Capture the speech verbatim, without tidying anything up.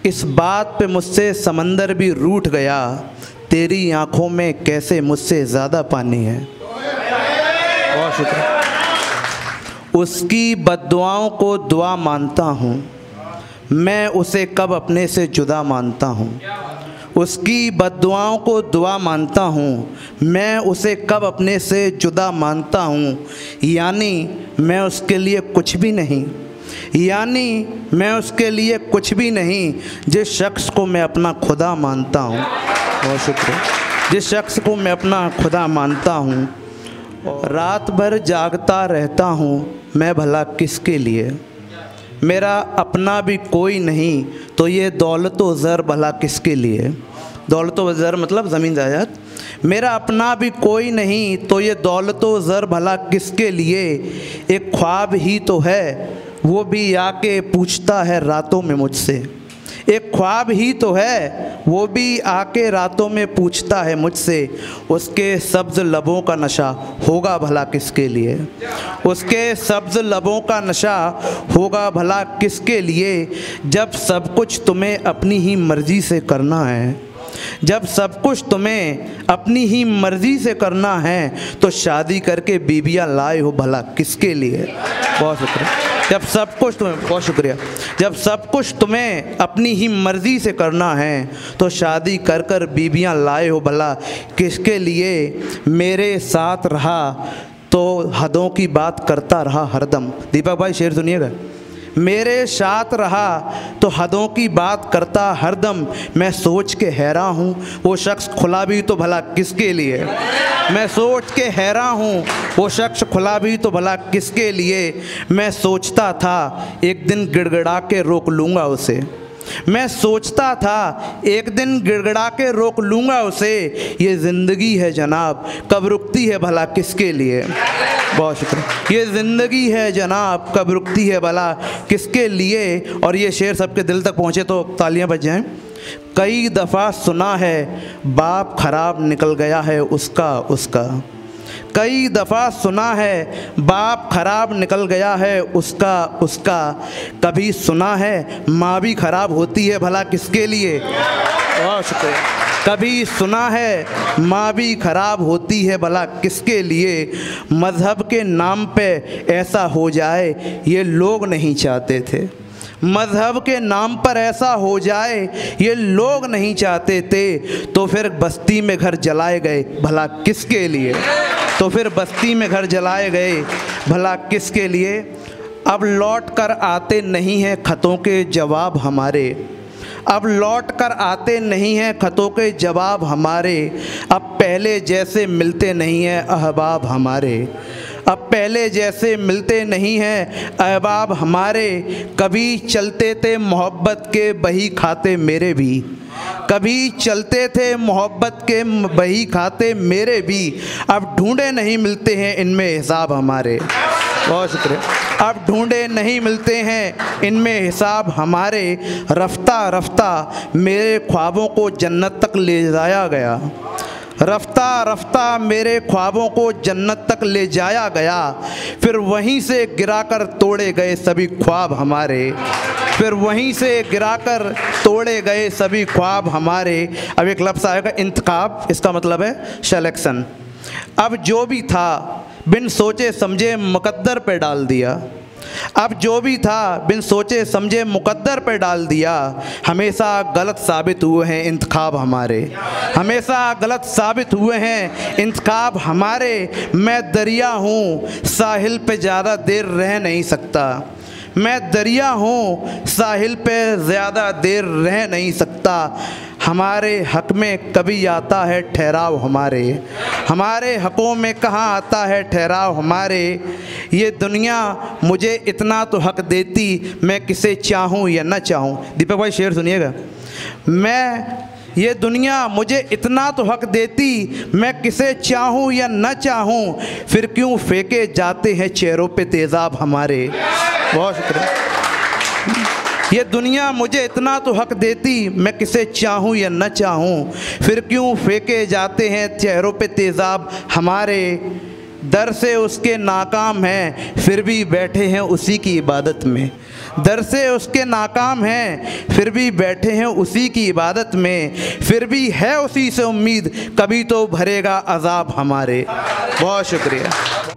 इस बात पे मुझसे समंदर भी रूठ गया, तेरी आंखों में कैसे मुझसे ज़्यादा पानी है। बहुत शुक्रिया। उसकी बद्दुआओं को दुआ मानता हूँ, मैं उसे कब अपने से जुदा मानता हूँ। उसकी बद्दुआओं को दुआ मानता हूँ, मैं उसे कब अपने से जुदा मानता हूँ। यानी मैं उसके लिए कुछ भी नहीं, यानी मैं उसके लिए कुछ भी नहीं, जिस शख्स को मैं अपना खुदा मानता हूँ। बहुत शुक्रिया। जिस शख्स को मैं अपना खुदा मानता हूँ। रात भर जागता रहता हूँ मैं भला किसके लिए, मेरा अपना भी कोई नहीं तो ये दौलत व ज़र भला किसके लिए। दौलत व ज़र मतलब ज़मीन जायदाद। मेरा अपना भी कोई नहीं तो ये दौलत व ज़र भला किसके लिए। एक ख्वाब ही तो है वो भी आके पूछता है रातों में मुझसे। एक ख्वाब ही तो है वो भी आके रातों में पूछता है मुझसे। उसके सब्ज़ लबों का नशा होगा भला किसके लिए। उसके सब्ज़ लबों का नशा होगा भला किसके लिए। जब सब कुछ तुम्हें अपनी ही मर्ज़ी से करना है, जब सब कुछ तुम्हें अपनी ही मर्ज़ी से करना है, तो शादी करके बीबियाँ लाए हो भला किसके लिए। बहुत शुक्रिया। जब सब कुछ तुम्हें बहुत शुक्रिया जब सब कुछ तुम्हें अपनी ही मर्ज़ी से करना है, तो शादी कर कर बीबियाँ लाए हो भला किसके लिए। मेरे साथ रहा तो हदों की बात करता रहा हरदम। दीपक भाई शेर सुनिएगा। मेरे साथ रहा तो हदों की बात करता हरदम। मैं सोच के हैरान हूँ वो शख्स खुला भी तो भला किसके लिए। मैं सोच के हैरान हूँ वो शख्स खुला भी तो भला किसके लिए। मैं सोचता था एक दिन गिड़गिड़ा के रोक लूँगा उसे। मैं सोचता था एक दिन गिड़गिड़ा के रोक लूँगा उसे। ये ज़िंदगी है जनाब कब रुकती है भला किसके लिए। बहुत शुक्रिया। ये ज़िंदगी है जनाब कब रुकती है भला किसके लिए। और ये शेर सबके दिल तक पहुँचे तो तालियां बज जाएं। कई दफ़ा सुना है बाप खराब निकल गया है उसका उसका। कई दफ़ा सुना है बाप खराब निकल गया है उसका उसका। कभी सुना है माँ भी खराब होती है भला किसके लिए। बहुत शुक्रिया। कभी सुना है माँ भी खराब होती है भला किसके लिए। मज़हब के नाम पे ऐसा हो जाए ये लोग नहीं चाहते थे। मज़हब के नाम पर ऐसा हो जाए ये लोग नहीं चाहते थे। तो फिर बस्ती में घर जलाए गए भला किसके लिए। तो फिर बस्ती में घर जलाए गए भला किसके लिए। अब लौट कर आते नहीं हैं खतों के जवाब हमारे। अब लौट कर आते नहीं हैं खतों के जवाब हमारे। अब पहले जैसे मिलते नहीं हैं अहबाब हमारे। अब पहले जैसे मिलते नहीं हैं अहबाब हमारे। कभी चलते थे मोहब्बत के बही खाते मेरे भी। कभी चलते थे मोहब्बत के बही खाते मेरे भी। अब ढूंढे नहीं मिलते हैं इनमें हिसाब हमारे। बहुत शुक्रिया। अब ढूंढे नहीं मिलते हैं इनमें हिसाब हमारे। रफ्ता रफ्ता मेरे ख्वाबों को जन्नत तक ले जाया गया। रफ्ता रफ्ता मेरे ख्वाबों को जन्नत तक ले जाया गया। फिर वहीं से गिराकर तोड़े गए सभी ख्वाब हमारे। फिर वहीं से गिराकर तोड़े गए सभी ख्वाब हमारे। अब एक लफ्ज़ आएगा इंतखाब, इसका मतलब है सिलेक्शन। अब जो भी था बिन सोचे समझे मुकद्दर पे डाल दिया। अब जो भी था बिन सोचे समझे मुकद्दर पे डाल दिया। हमेशा गलत साबित हुए हैं इंतखाब हमारे। हमेशा गलत साबित हुए हैं इंतखाब हमारे। मैं दरिया हूँ साहिल पे ज़्यादा देर रह नहीं सकता। मैं दरिया हूँ साहिल पे ज़्यादा देर रह नहीं सकता। हमारे हक़ में कभी आता है ठहराव हमारे। हमारे हक़ों में कहाँ आता है ठहराव हमारे। ये दुनिया मुझे इतना तो हक़ देती मैं किसे चाहूँ या न चाहूँ। दीपक भाई शेर सुनिएगा। मैं ये दुनिया मुझे इतना तो हक़ देती मैं किसे चाहूँ या न चाहूँ। फिर क्यों फेंके जाते हैं चेहरों पे तेज़ाब हमारे। बहुत शुक्रिया। ये दुनिया मुझे इतना तो हक़ देती मैं किसे चाहूँ या न चाहूँ। फिर क्यों फेंके जाते हैं चेहरों पे तेज़ाब हमारे। दर से उसके नाकाम हैं फिर भी बैठे हैं उसी की इबादत में। दर से उसके नाकाम हैं फिर भी बैठे हैं उसी की इबादत में। फिर भी है उसी से उम्मीद, कभी तो भरेगा अजाब हमारे। बहुत शुक्रिया।